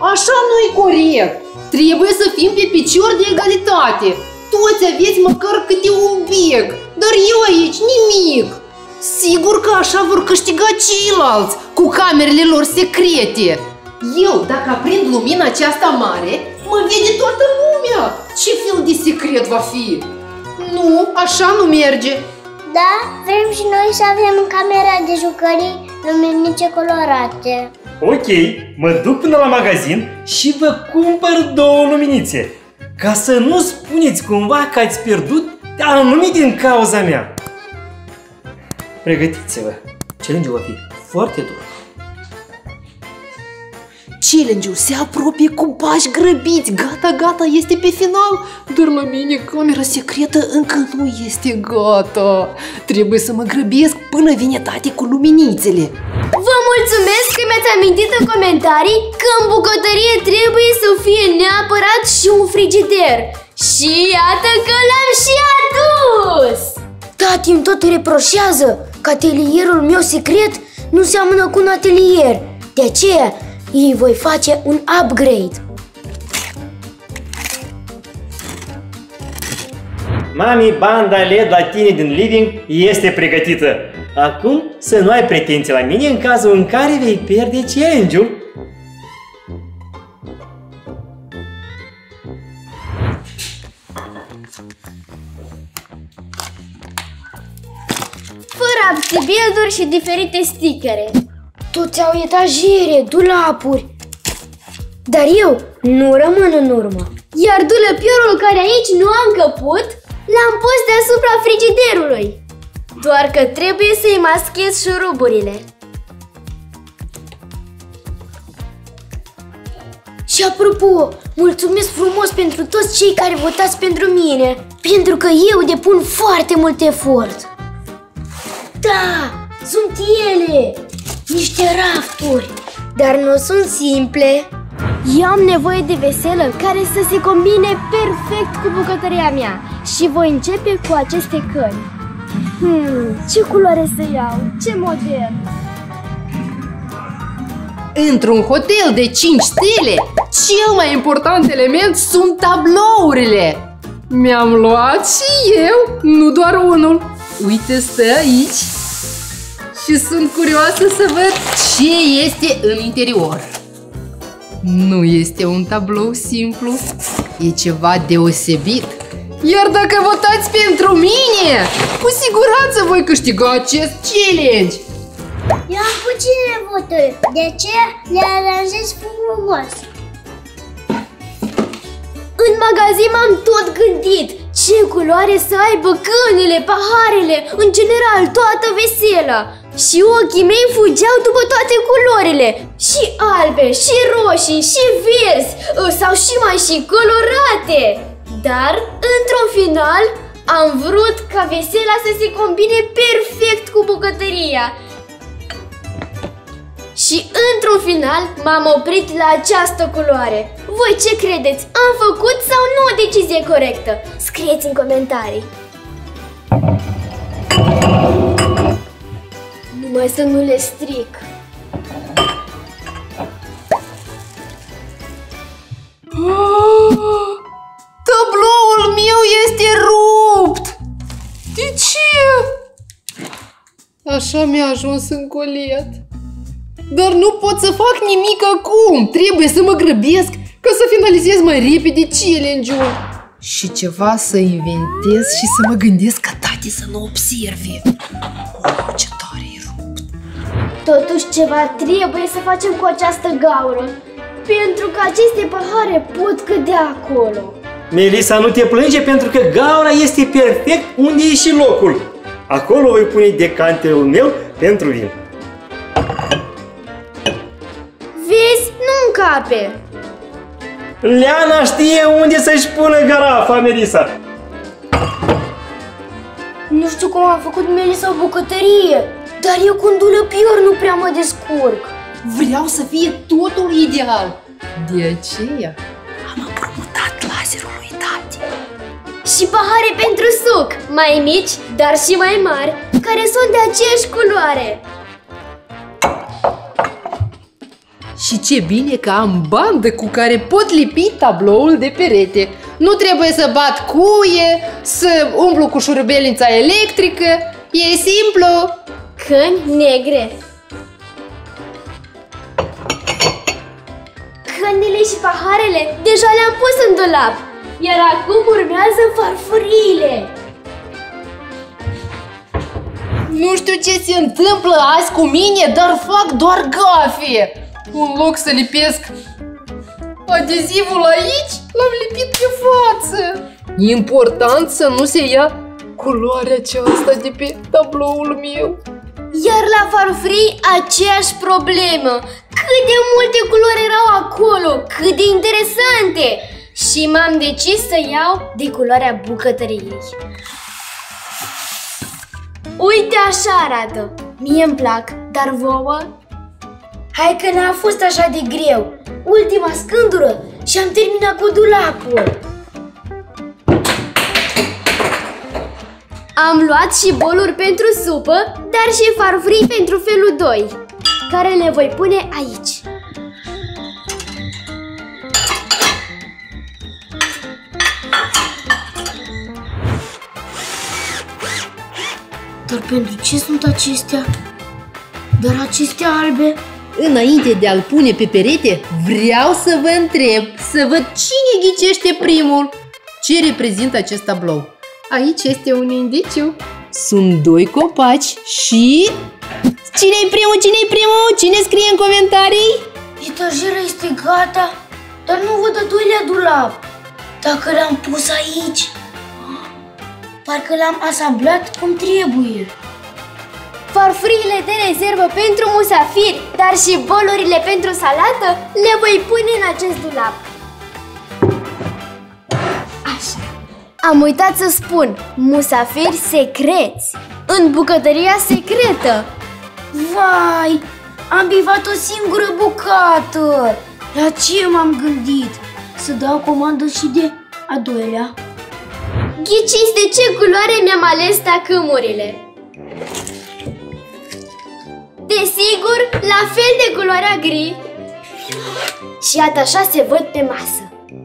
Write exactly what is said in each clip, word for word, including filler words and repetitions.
așa nu-i corect. Trebuie să fim pe picior de egalitate. Toți aveți măcar câte un bec, dar eu aici nimic. Sigur că așa vor câștiga ceilalți cu camerele lor secrete. Eu, dacă aprind lumina aceasta mare, mă vede toată lumea. Ce fel de secret va fi? Nu, așa nu merge. Da, vrem și noi să avem camera de jucării luminice colorate. Ok, mă duc până la magazin și vă cumpăr două luminițe, ca să nu spuneți cumva că ați pierdut anume din cauza mea. Pregătiți-vă, challenge-ul va fi foarte dur. Challenge-ul se apropie cu pași grăbiți. Gata, gata, este pe final. Dar la mine camera secretă încă nu este gata. Trebuie să mă grăbesc până vine tati cu luminițele. Vă mulțumesc că mi-ați amintit în comentarii că în bucătărie trebuie să fie neapărat și un frigider. Și iată că l-am și adus! Tati îmi tot reproșează că atelierul meu secret nu seamănă cu un atelier. De aceea îi voi face un upgrade. Mami, banda L E D la tine din living este pregătită. Acum să nu ai pretenții la mine în cazul în care vei pierde challenge-ul. Fără abțibilduri și diferite stickere. Toți au etajere, dulapuri. Dar eu nu rămân în urmă. Iar dulăpiorul care aici nu am căput, l-am pus deasupra frigiderului. Doar că trebuie să-i maschez șuruburile. Și apropo, mulțumesc frumos pentru toți cei care votați pentru mine, pentru că eu depun foarte mult efort. Da, sunt ele! Niște rafturi, dar nu sunt simple. Eu am nevoie de veselă care să se combine perfect cu bucătăria mea și voi începe cu aceste căni. Hmm, ce culoare să iau? Ce model? Într-un hotel de cinci stele, cel mai important element sunt tablourile. Mi-am luat și eu, nu doar unul. Uite, stă aici. Și sunt curioasă să văd ce este în interior. Nu este un tablou simplu, e ceva deosebit. Iar dacă votați pentru mine, cu siguranță voi câștiga acest challenge. Eu am puține voturi, de aceea le aranjez frumos. În magazin m-am tot gândit ce culoare să aibă cănile, paharele, în general toată vesela. Și ochii mei fugeau după toate culorile, și albe, și roșii, și verzi, sau și mai și colorate. Dar, într-un final, am vrut ca vesela să se combine perfect cu bucătăria. Și, într-un final, m-am oprit la această culoare. Voi ce credeți? Am făcut sau nu o decizie corectă? Scrieți în comentarii. Numai să nu le stric. Tabloul meu este rupt! De ce? Așa mi-a ajuns în colet. Dar nu pot să fac nimic acum. Trebuie să mă grăbesc ca să finalizez mai repede challenge-ul. Și ceva să inventez și să mă gândesc ca tati să nu observe. Oh, ce tare e rupt. Totuși ceva trebuie să facem cu această gaură, pentru că aceste pahare pot cădea acolo. Melissa, nu te plânge pentru că gaura este perfect unde e și locul. Acolo voi pune decanterul meu pentru vin. Vezi? Nu încape. Leana știe unde să-și pună garafa, Melissa. Nu știu cum a făcut Melissa o bucătărie, dar eu cu un dulăpior nu prea mă descurc. Vreau să fie totul ideal. De aceea am împrumutat laserul lui tati. Și pahare pentru suc, mai mici, dar și mai mari, care sunt de aceeași culoare. Și ce bine că am bandă cu care pot lipi tabloul de perete. Nu trebuie să bat cuie, să umplu cu șurubelnița electrică. E simplu. Căni negre. Cănile și paharele deja le-am pus în dulap. Iar acum urmează farfuriile. Nu știu ce se întâmplă azi cu mine, dar fac doar gafe. În loc să lipesc adezivul aici, l-am lipit pe față. Important să nu se ia culoarea aceasta de pe tabloul meu. Iar la farfurii aceeași problemă. Cât de multe culori erau acolo, cât de interesante. Și m-am decis să iau de culoarea bucătăriei. Uite, așa arată. Mie îmi plac, dar vouă? Hai că n-a fost așa de greu. Ultima scândură și am terminat cu dulapul. Am luat și boluri pentru supă, dar și farfurii pentru felul doi, care le voi pune aici. Dar pentru ce sunt acestea? Dar acestea albe? Înainte de a-l pune pe perete, vreau să vă întreb, să văd cine ghicește primul. Ce reprezintă acest tablou? Aici este un indiciu. Sunt doi copaci și... Cine-i primul? Cine-i primul? Cine scrie în comentarii? Etagera este gata, dar nu văd al doilea dulap. Dacă l-am pus aici, parcă l-am asamblat cum trebuie. Farfurile de rezervă pentru musafiri, dar și bolurile pentru salată le voi pune în acest dulap. Așa. Am uitat să spun, musafiri secreți, în bucătăria secretă. Vai, am bivat o singură bucată. La ce m-am gândit? Să dau comandă și de a doilea. Ghiciți de ce culoare mi-am ales tacâmurile? Desigur, la fel de culoarea gri. Și iată așa se văd pe masă.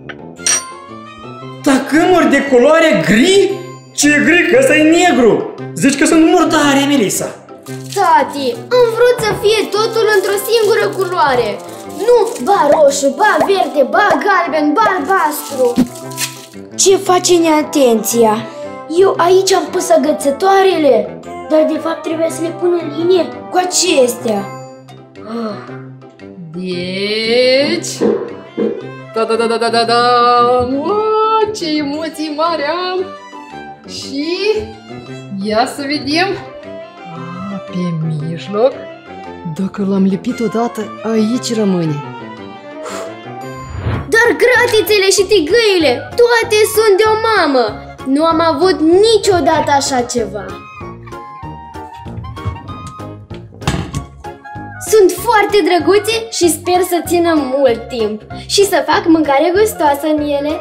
Tacâmuri de culoare gri? Ce gri, că ăsta e negru! Zici că sunt murdare, Melissa. Tati, am vrut să fie totul într-o singură culoare. Nu ba roșu, ba verde, ba galben, ba albastru. Ce face neatenția? Eu aici am pus agățătoarele, dar de fapt trebuie să le pun în linie cu acestea. Deci... Da, da, da, da, da, da, da. Wow, ce emoții mari am! Și... Ia să vedem... A, pe mijloc... Dacă l-am lipit odată, aici rămâne. Dar gratițele și tigăile, toate sunt de o mamă! Nu am avut niciodată așa ceva. Sunt foarte drăguțe și sper să țină mult timp și să fac mâncare gustoasă în ele.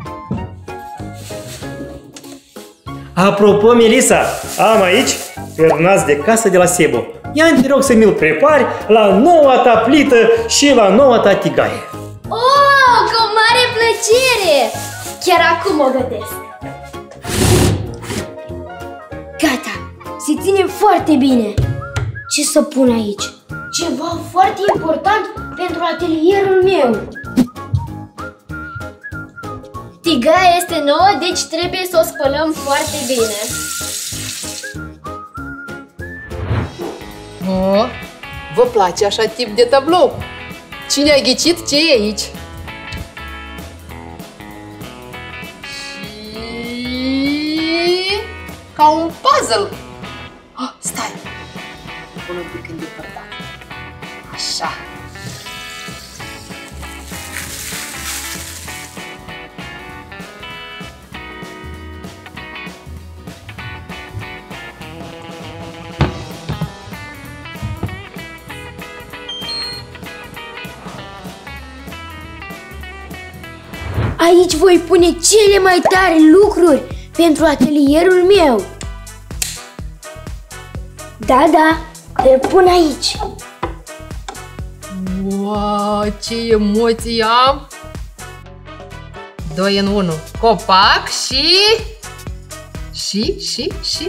Apropo, Melissa, am aici pernați de casă de la Sebo. Ia te rog să mi-l prepari la noua ta plită și la noua ta tigaie. Oh, cu mare plăcere! Chiar acum o gătesc. Gata, se ține foarte bine. Ce să pun aici? Ceva foarte important pentru atelierul meu. Tigaia este nouă, deci trebuie să o spălăm foarte bine. Oh, vă place așa tip de tablou? Cine a ghicit ce e aici? Și... ca un puzzle. Oh, stai! Pun un pic îndepărtat. Așa. Aici voi pune cele mai tare lucruri pentru atelierul meu. Da, da, îl pun aici. Wow! Wow, ce emoții am! Doi în unu. Copac și... Și, și, și...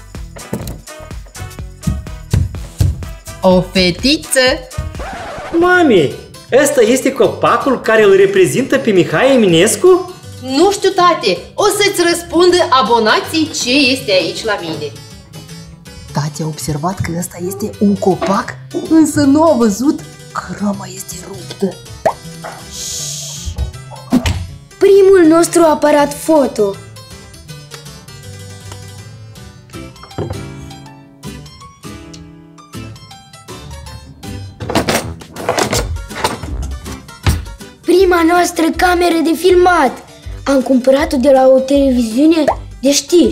O fetiță! Mami, ăsta este copacul care îl reprezintă pe Mihai Eminescu? Nu știu, tate, o să-ți răspundă abonații ce este aici la mine. Tate a observat că ăsta este un copac, însă nu a văzut că rama este ruptă. Primul nostru aparat foto. Prima noastră cameră de filmat. Am cumpărat-o de la o televiziune de știri.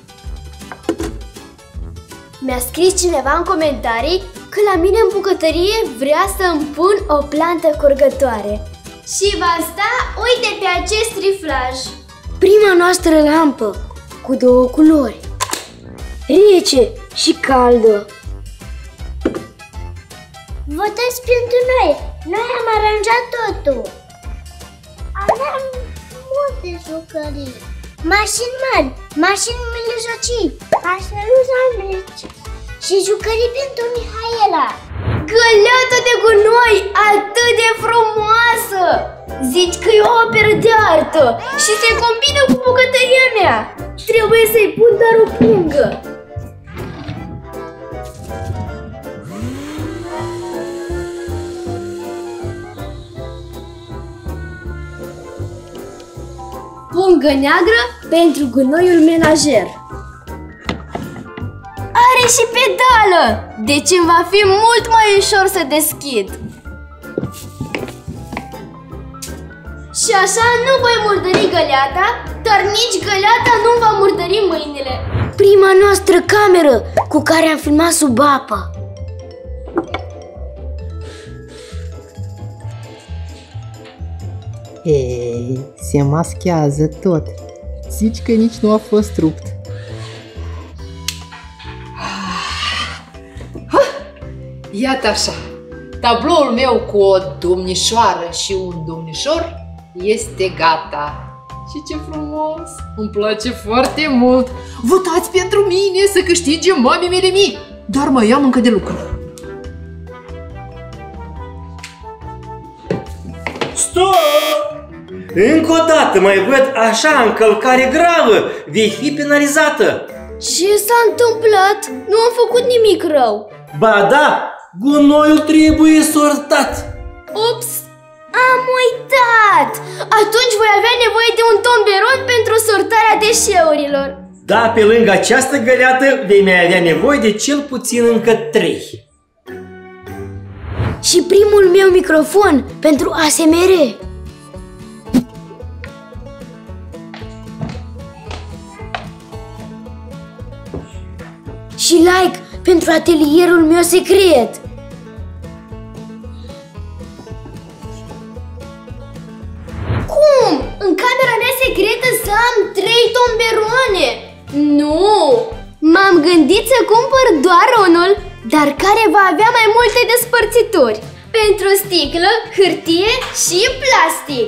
Mi-a scris cineva în comentarii că la mine în bucătărie vrea să îmi pun o plantă curgătoare. Și va sta, uite, pe acest triflaj. Prima noastră lampă, cu două culori, rece și caldă. Votați pentru noi! Noi am aranjat totul! Aveam multe jucării. Mașini mari, mașini mijlocii, pașeluși mici și jucării pentru Mihaela. Găleată de gunoi atât de frumoasă! Zici că e o operă de artă și se combină cu bucătăria mea. Trebuie să-i pun doar o pungă. Pungă neagră pentru gunoiul menajer. Are și pedală, deci îmi va fi mult mai ușor să deschid. Și așa nu voi murdări găleata, dar nici găleata nu va murdări mâinile. Prima noastră cameră cu care am filmat sub apă. Ei, se maschează tot. Zici că nici nu a fost rupt. Iată așa, tabloul meu cu o domnișoară și un domnișor este gata. Și ce frumos! Îmi place foarte mult! Votați pentru mine să câștige mamii mele mii! Dar mai am încă de lucru. Stop! Încă o dată mai văd așa încălcare gravă, vei fi penalizată. Ce s-a întâmplat? Nu am făcut nimic rău. Ba da, gunoiul trebuie sortat. Ups, am uitat! Atunci voi avea nevoie de un tomberon pentru sortarea deșeurilor. Da, pe lângă această găleată vei mai avea nevoie de cel puțin încă trei. Și primul meu microfon pentru A S M R. Și like pentru atelierul meu secret. Cum? În camera mea secretă să am trei tomberoane? Nu! M-am gândit să cumpăr doar unul, dar care va avea mai multe despărțituri. Pentru sticlă, hârtie și plastic.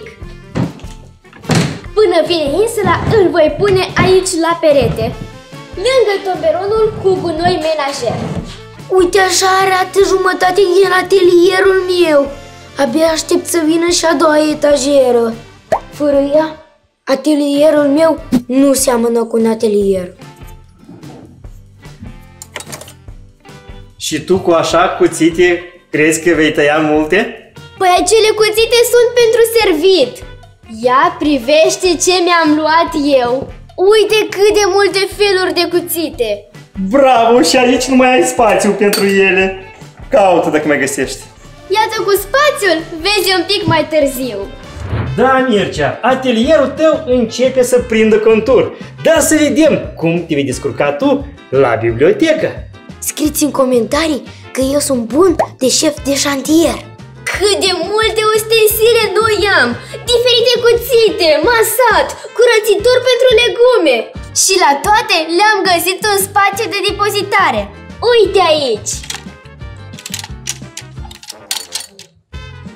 Până vine insula, îl voi pune aici la perete, lângă tomberonul cu gunoi menajer. Uite, așa arată jumătate din atelierul meu. Abia aștept să vină și a doua etajeră. Fără ea, atelierul meu nu seamănă cu un atelier. Și tu cu așa cuțite crezi că vei tăia multe? Păi acele cuțite sunt pentru servit. Ia privește ce mi-am luat eu. Uite cât de multe feluri de cuțite. Bravo, și aici nu mai ai spațiu pentru ele. Caută dacă mai găsești. Iată cu spațiul, vezi un pic mai târziu. Da, Mircea, atelierul tău începe să prindă contur. Da, să vedem cum te vei descurca tu la bibliotecă. Scrieți în comentarii că eu sunt bun de șef de șantier. Cât de multe ustensile noi am! Diferite cuțite, masat, curățitor pentru legume. Și la toate le-am găsit un spațiu de depozitare. Uite aici!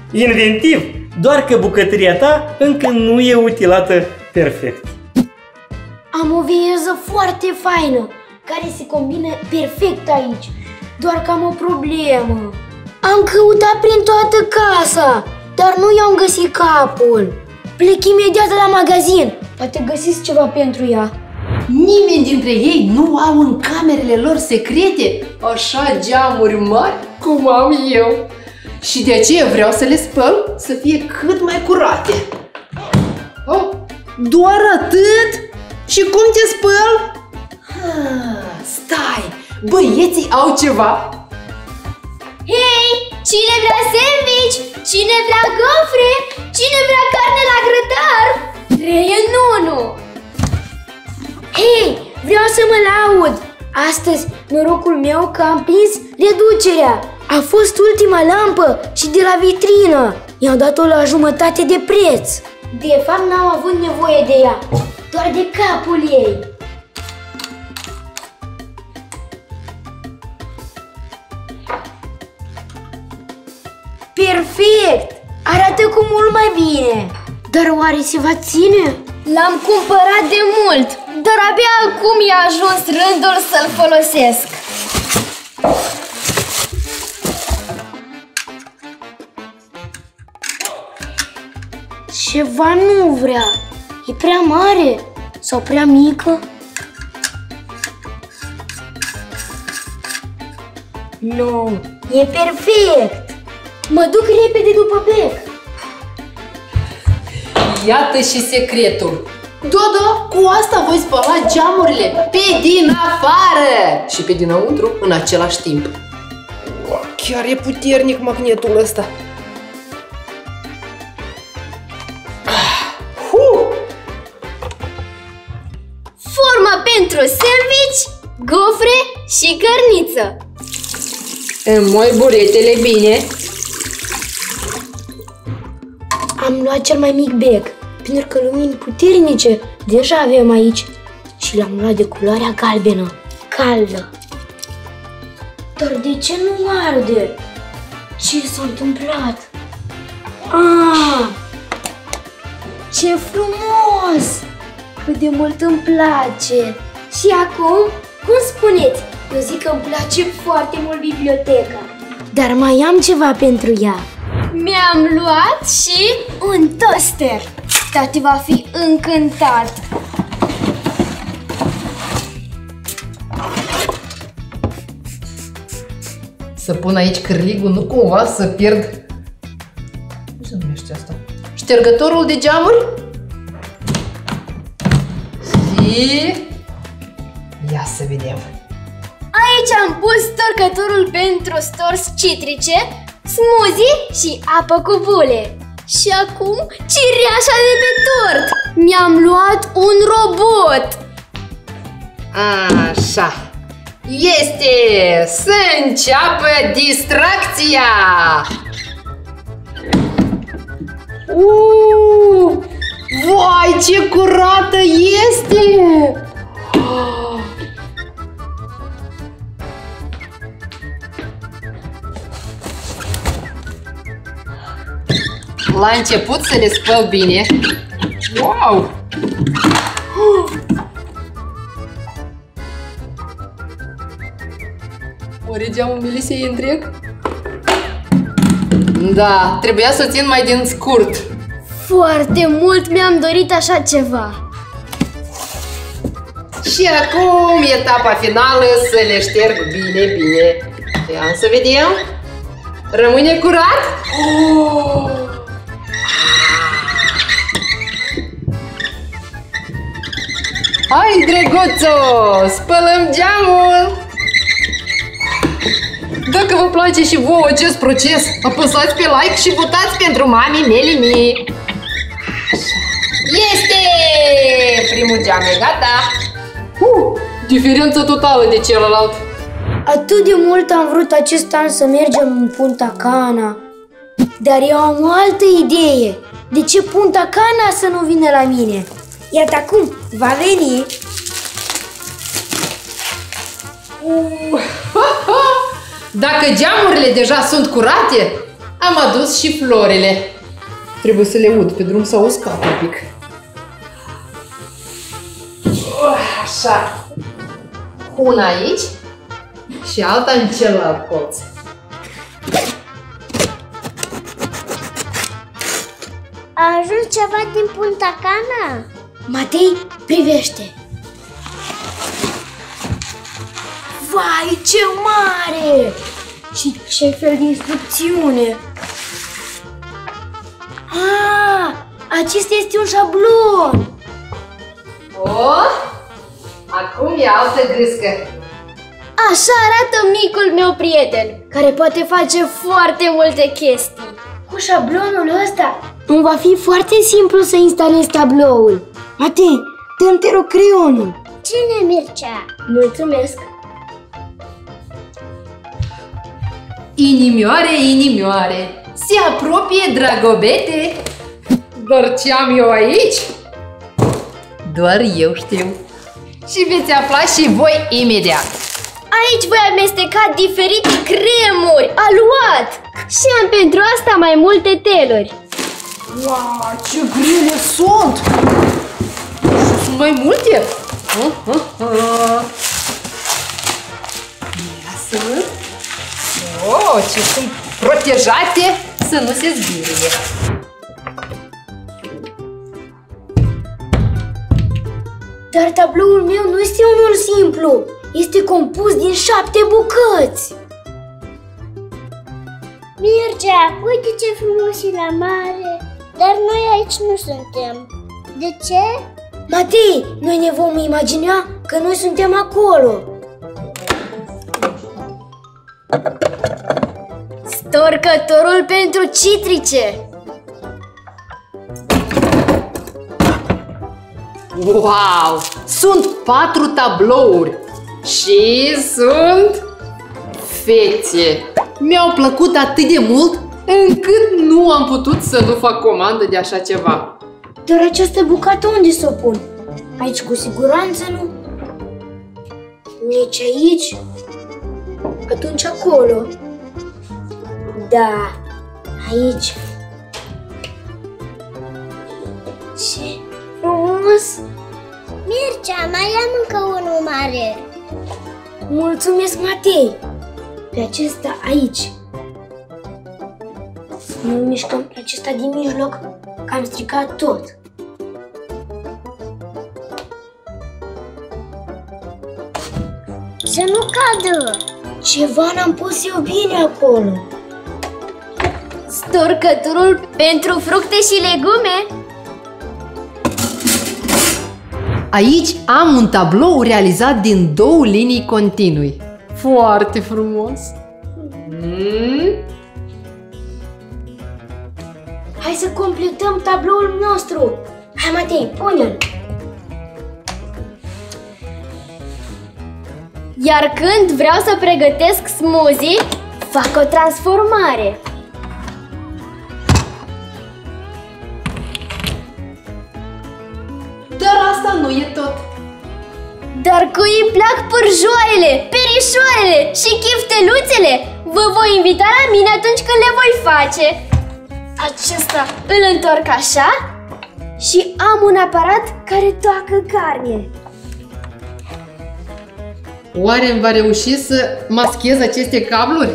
Inventiv, doar că bucătăria ta încă nu e utilată perfect. Am o veioză foarte faină, care se combină perfect aici. Doar că am o problemă. Am căutat prin toată casa, dar nu i-am găsit capul. Plec imediat la magazin. Poate găsiți ceva pentru ea. Nimeni dintre ei nu au în camerele lor secrete așa geamuri mari cum am eu. Și de aceea vreau să le spăl să fie cât mai curate. Oh, doar atât? Și cum te spăl? Ah, stai, băieții au ceva. Hei, cine vrea sandwich? Cine vrea gofre? Cine vrea carne la grătar? Trei în unu! Hei, vreau să mă laud! Astăzi, norocul meu că am prins reducerea. A fost ultima lampă și de la vitrină. I-am dat-o la jumătate de preț. De fapt, n-am avut nevoie de ea, doar de capul ei. Perfect! Arată cu mult mai bine. Dar oare se va ține? L-am cumpărat de mult, dar abia acum i-a ajuns rândul să-l folosesc. Ceva nu vrea. E prea mare sau prea mică? Nu, e perfect. Mă duc repede după bec. Iată și secretul. Da, da, cu asta voi spăla geamurile pe din afară și pe dinăuntru în același timp. Chiar e puternic magnetul ăsta. Forma pentru sandwich, gofre și cărniță. Înmoi buretele bine. Am luat cel mai mic bec, pentru că lumini puternice deja avem aici și l-am luat de culoarea galbenă, caldă. Dar de ce nu arde? Ce s-a întâmplat? Ah, ce frumos! Cât de mult îmi place! Și acum, cum spuneți? Eu zic că îmi place foarte mult biblioteca. Dar mai am ceva pentru ea. Mi-am luat și un toaster. Tati va fi încântat. Să pun aici cârligul, nu cumva să pierd. Cum se numește asta? Ștergătorul de geamuri? Și... ia să vedem. Aici am pus torcătorul pentru stors citrice, smoothie și apă cu bule. Și acum cireașa de pe tort. Mi-am luat un robot. Așa. Este să înceapă distracția. Uh, vai, ce curată este! La început să le spăl bine. Wow! Oare geamul Melisei e întreg? Da, trebuia să o țin mai din scurt. Foarte mult mi-am dorit așa ceva. Și acum etapa finală, să le șterg bine, bine. Ia să vedem. Rămâne curat? Oh! Hai, drăguțo, spălăm geamul! Dacă vă place și vouă acest proces, apăsați pe like și votați pentru mami Melimi. Este! Primul geam e gata! Uh, diferență totală de celălalt. Atât de mult am vrut acest an să mergem în Punta Cana. Dar eu am o altă idee. De ce Punta Cana să nu vină la mine? Iată acum, va veni. Uh, Dacă geamurile deja sunt curate, Am adus și florile. Trebuie să le ud pe drum, s-au uscat un pic. Așa. Una aici și alta în celălalt colț. A ajuns ceva din Punta Cana? Matei, privește! Vai, ce mare! Și ce fel de instrucțiune! Ah, acesta este un șablon! O, acum e altă grâscă. Așa arată micul meu prieten, care poate face foarte multe chestii. Cu șablonul ăsta îmi va fi foarte simplu să instalez tabloul. Matei, dă-mi te rog creionul. Cine, Mircea? Mulțumesc! Inimioare, inimioare, se apropie Dragobete. Dar ce am eu aici? Doar eu știu. Și veți afla și voi imediat. Aici voi amesteca diferite cremuri, aluat! Și am pentru asta mai multe teluri. Wow, ce grele sunt! Și sunt mai multe? Uh, uh, uh. Ia să văd. Oh, ce sunt protejate să nu se zbirie. Dar tabloul meu nu este unul simplu. Este compus din șapte bucăți. Mircea, uite ce frumos e la mare. Dar noi aici nu suntem. De ce? Matei, noi ne vom imagina că noi suntem acolo. Storcătorul pentru citrice. Wow! Sunt patru tablouri și sunt fețe. Mi-au plăcut atât de mult încât nu am putut să nu fac comandă de așa ceva. Dar această bucată unde să o pun? Aici cu siguranță nu. Nici aici. Atunci acolo. Da, aici. Ce frumos! Mircea, mai am încă unul mare. Mulțumesc, Matei! Pe acesta aici. Nu mișcăm pe acesta din mijloc, că am stricat tot. Să nu cadă! Ceva n-am pus eu bine acolo. Storcătorul pentru fructe și legume. Aici am un tablou realizat din două linii continui. Foarte frumos! Mm. Hai să completăm tabloul nostru. Hai, Matei, pune-l. Iar când vreau să pregătesc smoothie, fac o transformare. Dar asta nu e tot. Dar cui îi plac pârjoaiele, perișoarele și chifteluțele, vă voi invita la mine atunci când le voi face. Acesta îl întorc așa și am un aparat care toacă carne. Oare îmi va reuși să maschez aceste cabluri?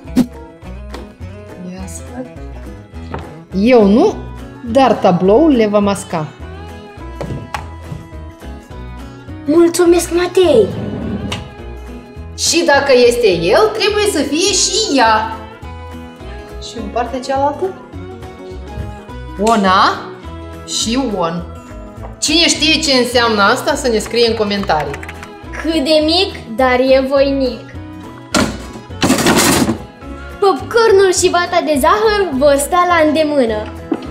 Ia să văd. Eu nu, dar tabloul le va masca. Mulțumesc, Matei! Și dacă este el, trebuie să fie și ea. Și în partea cealaltă? Una și un. Cine știe ce înseamnă asta să ne scrie în comentarii. Cât de mic, dar e voinic. Popcornul și vata de zahăr vor sta la îndemână.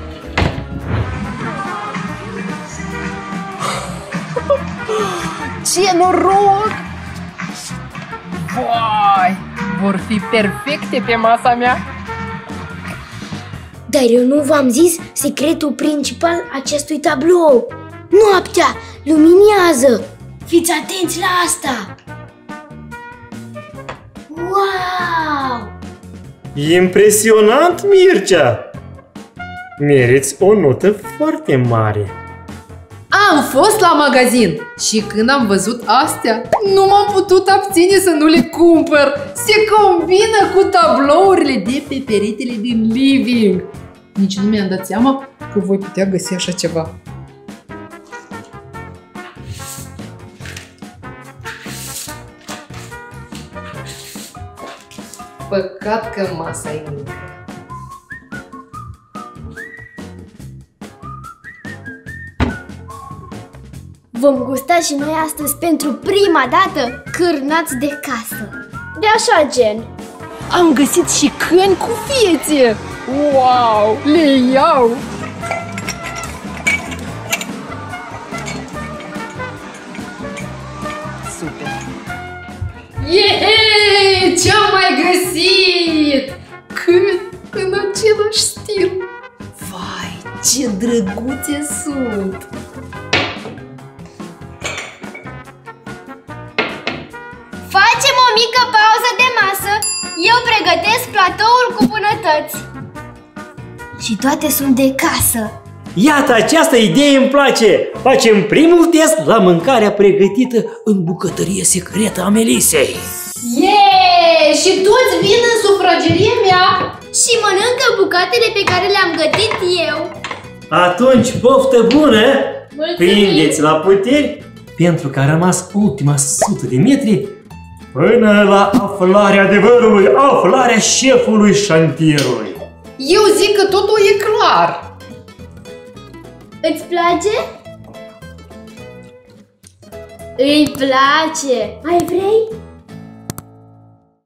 Ce noroc! Vai, vor fi perfecte pe masa mea. Dar eu nu v-am zis secretul principal acestui tablou. Noaptea luminează. Fiți atenți la asta! Wow! Impresionant, Mircea! Meriți o notă foarte mare. Am fost la magazin și când am văzut astea, nu m-am putut abține să nu le cumpăr. Se combină cu tablourile de pe peretele din living. Nici nu mi-am dat seama că voi putea găsi așa ceva. Păcat că masa e mică. Vom gusta și noi astăzi pentru prima dată cârnați de casă. De așa gen. Am găsit și câini cu viețe! Wow! Le iau! Super! Yeee! Ce-am mai găsit? Câini în același stil! Vai, ce drăguțe sunt! Facem o mică pauză de masă. Eu pregătesc platoul cu bunătăți. Și toate sunt de casă. Iată, această idee îmi place! Facem primul test la mâncarea pregătită în bucătărie secretă a Melisei. Yeee! Și toți vin în sufrageria mea! Și mănâncă bucatele pe care le-am gătit eu. Atunci, poftă bună! Mulțumim! Prindeți la puteri, pentru că a rămas ultima sută de metri până la aflarea adevărului, aflarea șefului șantierului. Eu zic că totul e clar. Îți place? Îi place. Mai vrei?